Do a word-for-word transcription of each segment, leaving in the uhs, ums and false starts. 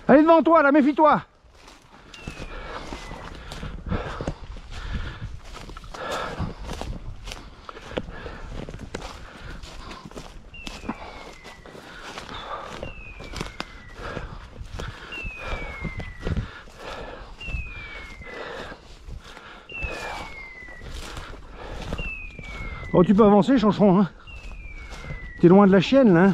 Elle est devant toi là, méfie-toi. Oh, tu peux avancer, Chanchon, hein. T'es loin de la chienne, là. Hein.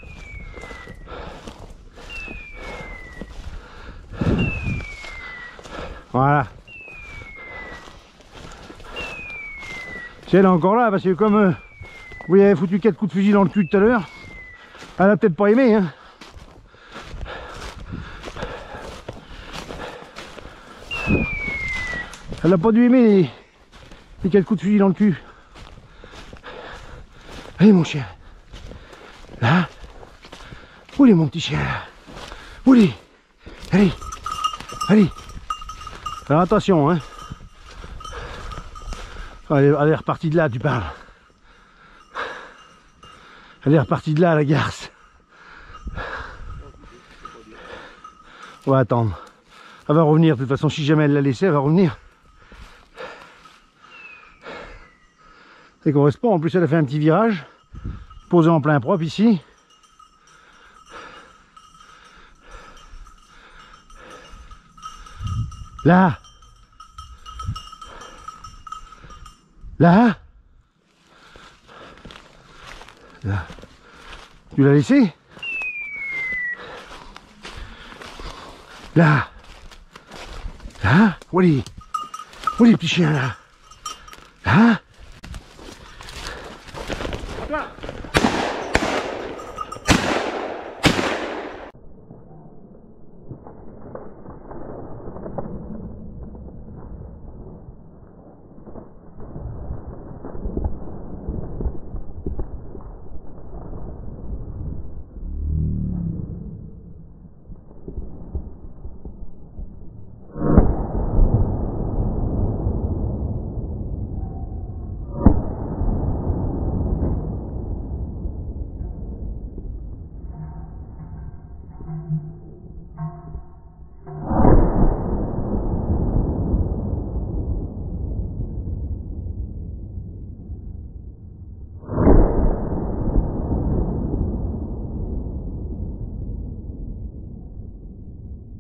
Voilà. Si elle est encore là, parce que comme euh, vous lui avez foutu quatre coups de fusil dans le cul tout à l'heure, elle a peut-être pas aimé, hein. Elle a pas dû aimer les, les quatre coups de fusil dans le cul. Allez mon chien. Là. Où est mon petit chien là? Où est? Allez. Allez. Alors attention hein. Elle est, elle est repartie de là, tu parles. Elle est repartie de là la garce. On va attendre. Elle va revenir, de toute façon si jamais elle l'a laissée, elle va revenir. Ça correspond, en plus elle a fait un petit virage, posé en plein propre ici. Là. Là. Là. Tu l'as laissé? Là. Là. Où est-il? Où est les petits chiens là? Là.